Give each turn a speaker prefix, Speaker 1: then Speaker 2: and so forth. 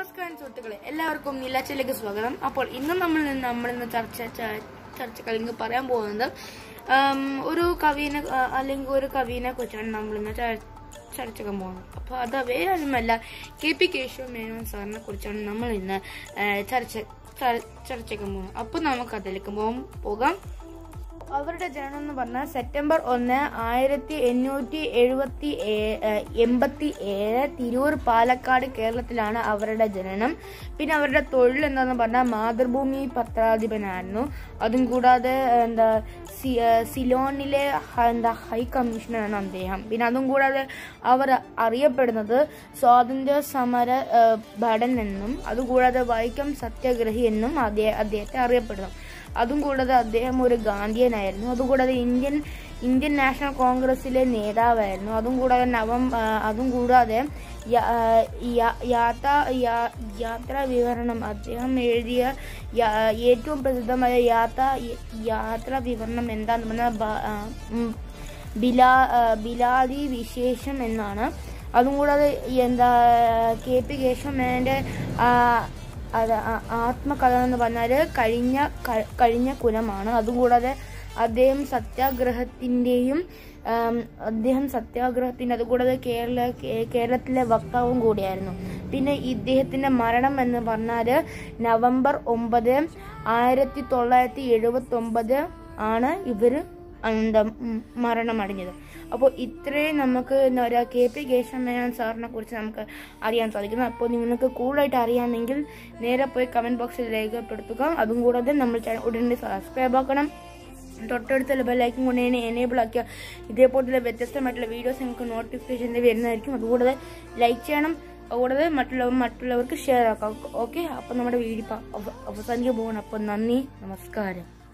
Speaker 1: നമസ്കാരം സുഹൃത്തുക്കളെ, എല്ലാവർക്കും നീലാച്ചിലേക്ക് സ്വാഗതം. അപ്പോൾ ഇന്ന് നമ്മളിന്ന് ചർച്ചകൾ പറയാൻ പോകുന്നത് ഒരു കവിനെ അല്ലെങ്കിൽ ഒരു കവിനെ കുറിച്ചാണ് നമ്മളിന്ന് ചർച്ചക്കാൻ പോകുന്നത്. അപ്പൊ അത് വേറെ ഒന്നുമല്ല, KP കേശവ് മേനോൻ സാറിനെ കുറിച്ചാണ് നമ്മൾ ഇന്ന് ചർച്ചക്കാൻ പോകുന്നത്. അപ്പൊ നമുക്ക് അതിലേക്ക് പോകാം. അവരുടെ ജനനം എന്ന് പറഞ്ഞാൽ സെപ്റ്റംബർ 1, 1887 തിരൂർ, പാലക്കാട്, കേരളത്തിലാണ് അവരുടെ ജനനം. പിന്നെ അവരുടെ തൊഴിൽ എന്താന്ന് പറഞ്ഞാൽ മാതൃഭൂമി പത്രാധിപനായിരുന്നു. അതും കൂടാതെ സിലോണിലെ ഹൈ കമ്മീഷണറാണ് അദ്ദേഹം. പിന്നെ അതും കൂടാതെ അവർ അറിയപ്പെടുന്നത് സ്വാതന്ത്ര്യ സമര ഭടൻ എന്നും അതുകൂടാതെ വൈക്കം സത്യാഗ്രഹി എന്നും അദ്ദേഹത്തെ അറിയപ്പെടുന്നു. അതും കൂടാതെ അദ്ദേഹം ഒരു ഗാന്ധിയനായിരുന്നു. അതുകൂടാതെ ഇന്ത്യൻ നാഷണൽ കോൺഗ്രസിലെ നേതാവായിരുന്നു. അതും കൂടാതെ യാത്രാ വിവരണം, അദ്ദേഹം എഴുതിയ ഏറ്റവും പ്രസിദ്ധമായ യാത്രാ വിവരണം എന്താന്ന് പറഞ്ഞാൽ ബിലാദി വിശേഷം എന്നാണ്. അതും കൂടാതെ KP കേശവ് മേനോന്റെ ആത്മകഥ എന്ന് പറഞ്ഞാൽ കഴിഞ്ഞ കുലമാണ്. അതുകൂടാതെ അദ്ദേഹം സത്യാഗ്രഹത്തിന്റെ അതുകൂടാതെ കേരളത്തിലെ വക്താവും കൂടിയായിരുന്നു. പിന്നെ ഇദ്ദേഹത്തിന്റെ മരണം എന്ന് പറഞ്ഞാൽ നവംബർ 9, 1979 ആണ് ഇവര് മരണമടഞ്ഞത്. അപ്പോൾ ഇത്രയും നമുക്ക് KP കേശവ് മേനോൻ സാറിനെ കുറിച്ച് നമുക്ക് അറിയാൻ സാധിക്കുന്നു. അപ്പോൾ നിങ്ങൾക്ക് കൂടുതലായിട്ട് അറിയാമെങ്കിൽ നേരെ പോയി കമന്റ് ബോക്സിൽ രേഖപ്പെടുത്തുക. അതും കൂടാതെ നമ്മൾ ഉടനെ സബ്സ്ക്രൈബ് ആക്കണം. തൊട്ടടുത്തുള്ള ബെല്ലൈക്കൻ കൊണ്ട് എനേബിൾ ആക്കിയ ഇതേപോലത്തെ വ്യത്യസ്തമായിട്ടുള്ള വീഡിയോസ് നിങ്ങൾക്ക് നോട്ടിഫിക്കേഷൻ വരുന്നതായിരിക്കും. അതുകൂടാതെ ലൈക്ക് ചെയ്യണം. അതുകൂടാതെ മറ്റുള്ളവർക്ക് ഷെയർ ആക്കാം. ഓക്കെ, അപ്പം നമ്മുടെ വീഡിയോ അവസാനിക്കാൻ പോകണം. അപ്പം നന്ദി, നമസ്കാരം.